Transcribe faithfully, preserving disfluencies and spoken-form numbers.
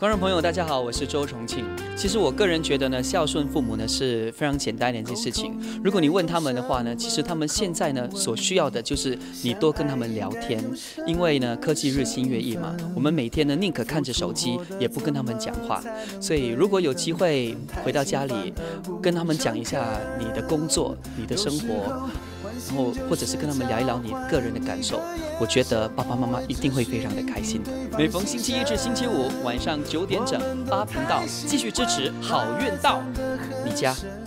观众朋友，大家好，我是周重庆。其实我个人觉得呢，孝顺父母呢是非常简单的一件事情。如果你问他们的话呢，其实他们现在呢所需要的就是你多跟他们聊天，因为呢科技日新月异嘛，我们每天呢宁可看着手机，也不跟他们讲话。所以如果有机会回到家里，跟他们讲一下你的工作、你的生活。然后，或者是跟他们聊一聊你个人的感受，我觉得爸爸妈妈一定会非常的开心的。每逢星期一至星期五晚上九点整，八频道继续支持好运道，你家